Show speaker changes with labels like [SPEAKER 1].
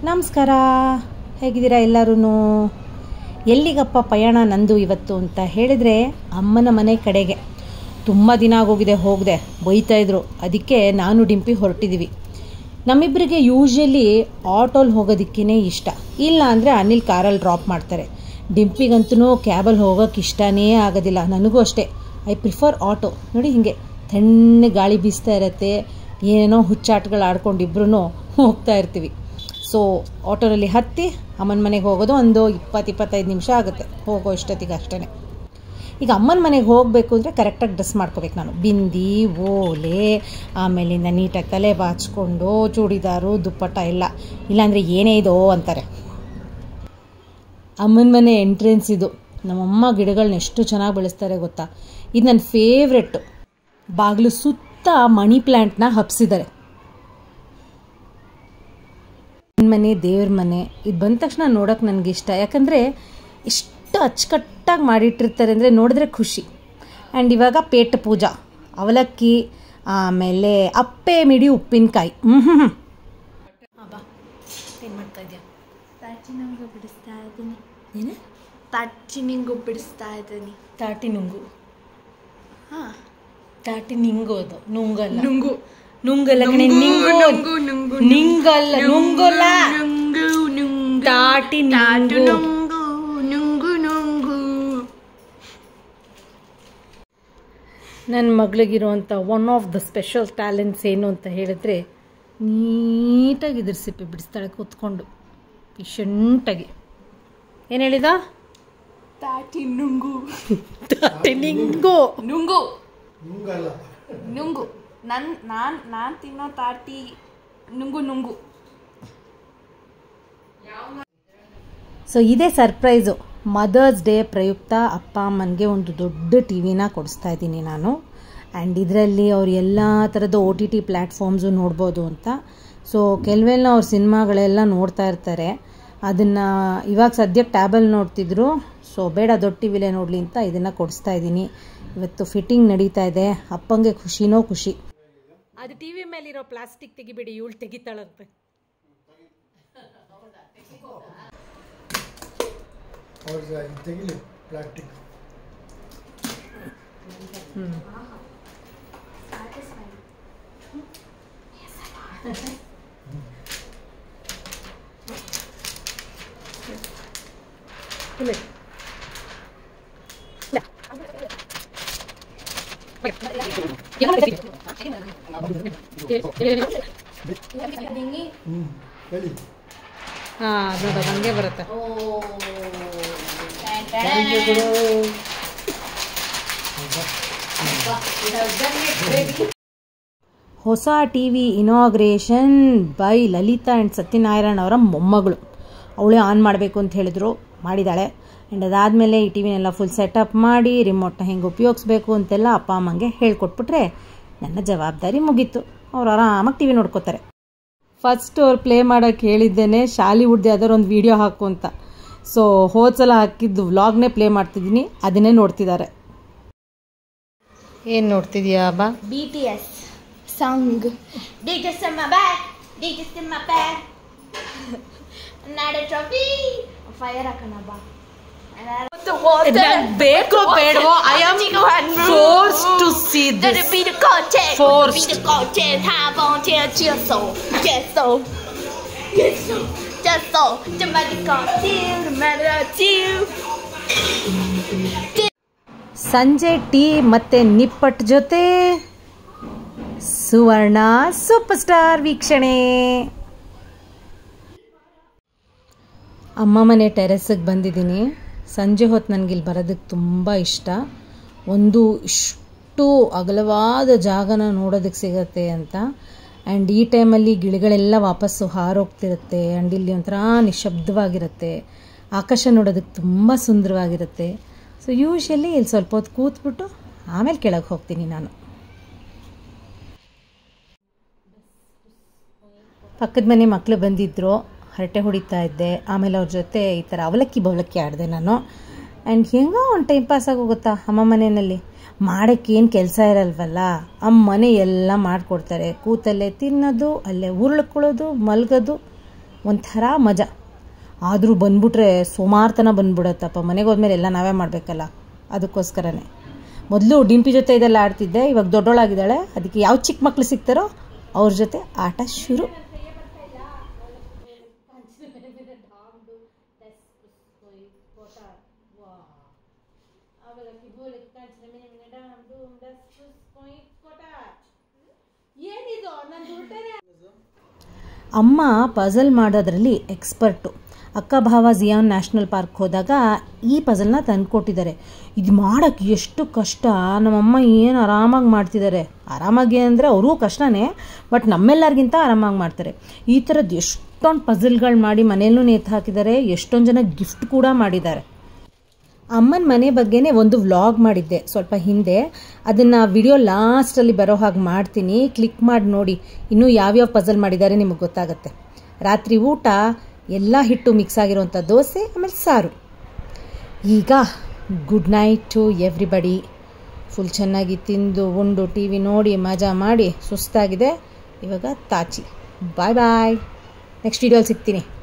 [SPEAKER 1] ನಮಸ್ಕಾರ, ಹೇಗಿದ್ದೀರಾ ಎಲ್ಲರೂ? ಎಲ್ಲಿಗಪ್ಪ ಪಯಣ ನಂದು ಇವತ್ತು ಅಂತ ಹೇಳಿದರೆ ಅಮ್ಮನ ಮನೆ ಕಡೆಗೆ. ತುಂಬ ದಿನ ಆಗೋಗಿದೆ, ಹೋಗದೆ ಬೈತಾಯಿದ್ರು. ಅದಕ್ಕೆ ನಾನು ಡಿಂಪಿ ಹೊರಟಿದ್ದೀವಿ. ನಮ್ಮಿಬ್ಬರಿಗೆ ಯೂಶ್ವಲಿ ಆಟೋಲ್ಲಿ ಹೋಗೋದಕ್ಕೇ ಇಷ್ಟ, ಇಲ್ಲ ಅಂದರೆ ಅನಿಲ್ ಕಾರಲ್ಲಿ ಡ್ರಾಪ್ ಮಾಡ್ತಾರೆ. ಡಿಂಪಿಗಂತೂ ಕ್ಯಾಬಲ್ಲಿ ಹೋಗೋಕ್ಕೆ ಇಷ್ಟನೇ ಆಗೋದಿಲ್ಲ. ನನಗೂ ಅಷ್ಟೇ, ಐ ಪ್ರಿಫರ್ ಆಟೋ. ನೋಡಿ ಹಿಂಗೆ ತಣ್ಣಗೆ ಗಾಳಿ ಬೀಸ್ತಾ ಇರತ್ತೆ, ಏನೋ ಹುಚ್ಚಾಟಗಳು ಆಡ್ಕೊಂಡಿಬ್ರು ಹೋಗ್ತಾ ಇರ್ತೀವಿ. ಸೊ ಆಟೋನಲ್ಲಿ ಹತ್ತಿ ಅಮ್ಮನ ಮನೆಗೆ ಹೋಗೋದು ಒಂದು 20-25 ನಿಮಿಷ ಆಗುತ್ತೆ ಹೋಗೋ ಇಷ್ಟೊತ್ತಿಗೆ ಅಷ್ಟೇ. ಈಗ ಅಮ್ಮನ ಮನೆಗೆ ಹೋಗಬೇಕು ಅಂದರೆ ಕರೆಕ್ಟಾಗಿ ಡ್ರೆಸ್ ಮಾಡ್ಕೋಬೇಕು ನಾನು. ಬಿಂದಿ, ಓಲೆ, ಆಮೇಲಿಂದ ನೀಟಾಗಿ ತಲೆ ಬಾಚಿಕೊಂಡು ಚೂಡಿದಾರು ದುಪ್ಪಟ್ಟ ಎಲ್ಲ, ಇಲ್ಲಾಂದರೆ ಏನೇ ಇದೋ ಅಂತಾರೆ. ಅಮ್ಮನ ಮನೆ ಎಂಟ್ರೆನ್ಸ್ ಇದು. ನಮ್ಮಮ್ಮ ಗಿಡಗಳನ್ನ ಎಷ್ಟು ಚೆನ್ನಾಗಿ ಬೆಳೆಸ್ತಾರೆ ಗೊತ್ತಾ. ಇದು ನನ್ನ ಫೇವ್ರೆಟ್ಟು. ಬಾಗಿಲು ಸುತ್ತ ಮನಿ ಪ್ಲ್ಯಾಂಟ್ನ ಹಬ್ಸಿದ್ದಾರೆ. ಮನೆ ದೇವ್ರ ಮನೆ ಇದು ಬಂದ ತಕ್ಷಣ ನೋಡೋಕೆ ನನಗಿಷ್ಟ. ಯಾಕಂದರೆ ಎಷ್ಟು ಅಚ್ಚುಕಟ್ಟಾಗಿ ಮಾಡಿಟ್ಟಿರ್ತಾರೆ ಅಂದರೆ ನೋಡಿದ್ರೆ ಖುಷಿ. ಆ್ಯಂಡ್ ಇವಾಗ ಪೇಟ ಪೂಜಾ, ಅವಲಕ್ಕಿ, ಆಮೇಲೆ ಅಪ್ಪೆ ಮಿಡಿ ಉಪ್ಪಿನಕಾಯಿ. ಏನು ಮಾಡ್ತಾ ಇದೆಯಾ?
[SPEAKER 2] ತಾಟಿನಿಂಗು ಬಿಡಿಸ್ತಾ ಇದ್ದೀನಿ.
[SPEAKER 1] ಏನು?
[SPEAKER 2] ತಾಟಿನಿಂಗು ಬಿಡಿಸ್ತಾ ಇದ್ದೀನಿ.
[SPEAKER 1] ತಾಟಿ ನುಂಗು.
[SPEAKER 2] ಹಾಂ,
[SPEAKER 1] ತಾಟಿ ನಿಂಗು. ಅದು ನುಂಗಲ್ಲ.
[SPEAKER 2] ನುಂಗು
[SPEAKER 1] ನುಂಗಲ್ಲ ಕಣೆ, ನಿಂಗು. ನಿಂಗಲ್ಲ, ನುಂಗಲ್ಲ. ತಾಟಿ ನಿಂಗು. ನನ್ನ ಮಗಳಿಗಿರುವಂಥ one of the special talents ಏನು ಅಂತ ಹೇಳಿದ್ರೆ, ನೀಟಾಗಿ ಇದ್ರ ಸಿಪ್ಪೆ ಬಿಡಿಸ್ತಾಳೆ ಕೂತ್ಕೊಂಡು ಪೇಷಂಟಾಗಿ. ಏನು ಹೇಳಿದ?
[SPEAKER 2] ತಾಟಿ ನುಂಗು.
[SPEAKER 1] ತಾಟಿ ನಿಂಗು.
[SPEAKER 2] ನುಂಗು ನುಂಗು. ನಾನು ತಿನ್ನೋ ತಾಟಿ ನುಂಗು ನುಂಗು.
[SPEAKER 1] ಸೊ ಇದೇ ಸರ್ಪ್ರೈಸು. ಮದರ್ಸ್ ಡೇ ಪ್ರಯುಕ್ತ ಅಪ್ಪ ಅಮ್ಮನಿಗೆ ಒಂದು ದೊಡ್ಡ ಟಿ ವಿನ ಕೊಡಿಸ್ತಾ ಇದ್ದೀನಿ ನಾನು. ಆ್ಯಂಡ್ ಇದರಲ್ಲಿ ಅವ್ರು ಎಲ್ಲ ಥರದ OTT ಪ್ಲ್ಯಾಟ್ಫಾರ್ಮ್ಸು ನೋಡ್ಬೋದು ಅಂತ. ಸೊ ಕೆಲವೆಲ್ಲ ಅವ್ರ ಸಿನಿಮಾಗಳೆಲ್ಲ ನೋಡ್ತಾ ಇರ್ತಾರೆ. ಅದನ್ನು ಇವಾಗ ಸದ್ಯಕ್ಕೆ ಟ್ಯಾಬಲ್ಲಿ ನೋಡ್ತಿದ್ರು. ಸೊ ಬೇಡ, ದೊಡ್ಡ ಟಿ ವಿಲೇ ನೋಡಲಿ ಅಂತ ಇದನ್ನು ಕೊಡಿಸ್ತಾ ಇದ್ದೀನಿ. ಇವತ್ತು ಫಿಟ್ಟಿಂಗ್ ನಡೀತಾ ಇದೆ. ಅಪ್ಪಂಗೆ ಖುಷಿನೋ ಖುಷಿ. ಅದು ಟಿ ವಿ ಮೇಲಿರೋ ಪ್ಲಾಸ್ಟಿಕ್ ತೆಗಿಬೇಡಿ, ಇವಳು ತೆಗಿತಾಳಂತೆ.
[SPEAKER 3] ತೆಗಿಲಿ ಪ್ಲಾಸ್ಟಿಕ್.
[SPEAKER 1] ಹಾಂ, ನೋಡೋದು ಹಂಗೆ ಬರುತ್ತೆ. ಹೊಸ TV inauguration by Lalitha and Satyanarayana ಅವರ ಮೊಮ್ಮಗಳು. ಅವಳೇ ಆನ್ ಮಾಡಬೇಕು ಅಂತ ಹೇಳಿದ್ರು, ಮಾಡಿದ್ದಾಳೆ. ಆ್ಯಂಡ್ ಅದಾದಮೇಲೆ ಈ ಟಿ ವಿನೆಲ್ಲ ಫುಲ್ ಸೆಟಪ್ ಮಾಡಿ ರಿಮೋಟ್ನ ಹೆಂಗೆ ಉಪಯೋಗಿಸ್ಬೇಕು ಅಂತೆಲ್ಲ ಅಪ್ಪ ಅಮ್ಮಂಗೆ ಹೇಳ್ಕೊಟ್ಬಿಟ್ರೆ ನನ್ನ ಜವಾಬ್ದಾರಿ ಮುಗೀತು. ಅವ್ರು ಆರಾಮಾಗಿ ಟಿ ವಿ ನೋಡ್ಕೋತಾರೆ. ಫಸ್ಟ್ ಅವ್ರು ಪ್ಲೇ ಮಾಡೋಕ್ಕೆ ಹೇಳಿದ್ದೇನೆ ಶಾಲಿವುಡ್ದು ಯಾವ್ದಾರು ಒಂದು ವಿಡಿಯೋ ಹಾಕು ಅಂತ. ಸೊ ಹೋದ್ಸಲ ಹಾಕಿದ್ದು ವ್ಲಾಗ್ನೇ ಪ್ಲೇ ಮಾಡ್ತಿದ್ದೀನಿ, ಅದನ್ನೇ ನೋಡ್ತಿದ್ದಾರೆ. ಏನು ನೋಡ್ತಿದ್ಯಾ ಬಾ?
[SPEAKER 2] BTS song. DJs in my bag, DJs in my bag. Another trophy. Fire ಹಾಕೋಣ ಬಾ.
[SPEAKER 1] ಬೇಕೋ ಬೇಡವೋ, I am force to see this. Forced. ಸಂಜೆ ಟೀ ಮತ್ತೆ ನಿಪ್ಪಟ್ಟು ಜೊತೆ ಸುವರ್ಣ ಸೂಪರ್ ಸ್ಟಾರ್ ವೀಕ್ಷಣೆ. ಅಮ್ಮ ಮನೆ ಟೆರೆಸ್ಗೆ ಬಂದಿದ್ದೀನಿ. ಸಂಜೆ ಹೊತ್ತು ನನಗಿಲ್ಲಿ ಬರೋದಕ್ಕೆ ತುಂಬ ಇಷ್ಟ. ಒಂದು ಇಷ್ಟು ಅಗಲವಾದ ಜಾಗನ ನೋಡೋದಕ್ಕೆ ಸಿಗತ್ತೆ ಅಂತ. ಆ್ಯಂಡ್ ಈ ಟೈಮಲ್ಲಿ ಗಿಳಿಗಳೆಲ್ಲ ವಾಪಸ್ಸು ಹಾರೋಗ್ತಿರುತ್ತೆ. ಆ್ಯಂಡ್ ಇಲ್ಲಿ ಒಂಥರ ನಿಶಬ್ದವಾಗಿರುತ್ತೆ. ಆಕಾಶ ನೋಡೋದಕ್ಕೆ ತುಂಬ ಸುಂದರವಾಗಿರುತ್ತೆ. ಸೊ ಯೂಶ್ವಲಿ ಇಲ್ಲಿ ಸ್ವಲ್ಪ ಹೊತ್ತು ಕೂತ್ಬಿಟ್ಟು ಆಮೇಲೆ ಕೆಳಗೆ ಹೋಗ್ತೀನಿ ನಾನು. ಪಕ್ಕದ ಮನೆ ಮಕ್ಕಳು ಬಂದಿದ್ದರು, ಹರಟೆ ಹೊಡಿತಾ ಇದ್ದೆ. ಆಮೇಲೆ ಅವ್ರ ಜೊತೆ ಈ ಥರ ಅವಲಕ್ಕಿ ಬವಲಕ್ಕಿ ಆಡಿದೆ ನಾನು. ಆ್ಯಂಡ್ ಹೆಂಗೋ ಒಂದು ಟೈಮ್ ಪಾಸ್ ಆಗೋಗುತ್ತಾ ಅಮ್ಮ ಮನೆಯಲ್ಲಿ. ಮಾಡೋಕ್ಕೇನು ಕೆಲಸ ಇರಲ್ವಲ್ಲ, ಅಮ್ಮನೇ ಎಲ್ಲ ಮಾಡಿಕೊಡ್ತಾರೆ. ಕೂತಲ್ಲೇ ತಿನ್ನೋದು, ಅಲ್ಲೇ ಉರುಳ್ಕೊಳ್ಳೋದು, ಮಲ್ಗೋದು, ಒಂಥರ ಮಜಾ. ಆದರೂ ಬಂದ್ಬಿಟ್ರೆ ಸುಮಾರ್ತನ ಬಂದ್ಬಿಡತ್ತಪ್ಪ. ಮನೆಗೆ ಹೋದ್ಮೇಲೆ ಎಲ್ಲ ನಾವೇ ಮಾಡಬೇಕಲ್ಲ, ಅದಕ್ಕೋಸ್ಕರನೇ. ಮೊದಲು ಡಿಂಪಿ ಜೊತೆ ಇದೆಲ್ಲ ಆಡ್ತಿದ್ದೆ, ಇವಾಗ ದೊಡ್ಡೋಳಾಗಿದ್ದಾಳೆ, ಅದಕ್ಕೆ ಯಾವ ಚಿಕ್ಕ ಮಕ್ಕಳು ಸಿಗ್ತಾರೋ ಅವ್ರ ಜೊತೆ ಆಟ ಶುರು. ಅಮ್ಮ ಪಜಲ್ ಮಾಡೋದ್ರಲ್ಲಿ ಎಕ್ಸ್ಪರ್ಟು. ಅಕ್ಕ ಭಾವ ಜಿಯಾನ್ ನ್ಯಾಷನಲ್ ಪಾರ್ಕ್ ಹೋದಾಗ ಈ ಪಜಲ್ನ ತಂದುಕೊಟ್ಟಿದ್ದಾರೆ. ಇದು ಮಾಡೋಕ್ಕೆ ಎಷ್ಟು ಕಷ್ಟ, ನಮ್ಮಮ್ಮ ಏನು ಆರಾಮಾಗಿ ಮಾಡ್ತಿದ್ದಾರೆ. ಆರಾಮಾಗಿ ಅಂದರೆ ಅವರೂ ಕಷ್ಟನೇ, ಬಟ್ ನಮ್ಮೆಲ್ಲರಿಗಿಂತ ಆರಾಮಾಗಿ ಮಾಡ್ತಾರೆ. ಈ ಥರದ್ದು ಎಷ್ಟೊಂದು ಪಜಲ್ಗಳು ಮಾಡಿ ಮನೆಯಲ್ಲೂ ನೇತು ಹಾಕಿದ್ದಾರೆ, ಎಷ್ಟೊಂದು ಜನ ಗಿಫ್ಟ್ ಕೂಡ ಮಾಡಿದ್ದಾರೆ. ಅಮ್ಮನ ಮನೆ ಬಗ್ಗೆನೇ ಒಂದು ವ್ಲಾಗ್ ಮಾಡಿದ್ದೆ ಸ್ವಲ್ಪ ಹಿಂದೆ, ಅದನ್ನು ವಿಡಿಯೋ ಲಾಸ್ಟಲ್ಲಿ ಬರೋ ಹಾಗೆ ಮಾಡ್ತೀನಿ, ಕ್ಲಿಕ್ ಮಾಡಿ ನೋಡಿ. ಇನ್ನೂ ಯಾವ್ಯಾವ ಪಜಲ್ ಮಾಡಿದ್ದಾರೆ ನಿಮಗೆ ಗೊತ್ತಾಗುತ್ತೆ. ರಾತ್ರಿ ಊಟ ಎಲ್ಲ ಹಿಟ್ಟು ಮಿಕ್ಸ್ ಆಗಿರೋಂಥ ದೋಸೆ, ಆಮೇಲೆ ಸಾರು. ಈಗ good night to everybody. Full ಚೆನ್ನಾಗಿ ತಿಂದು ಉಂಡು ಟಿ ವಿ ನೋಡಿ ಮಜಾ ಮಾಡಿ ಸುಸ್ತಾಗಿದೆ. ಇವಾಗ ತಾಚಿ. ಬಾಯ್ ಬಾಯ್. ನೆಕ್ಸ್ಟ್ ವಿಡಿಯೋಲಿ ಸಿಗ್ತೀನಿ.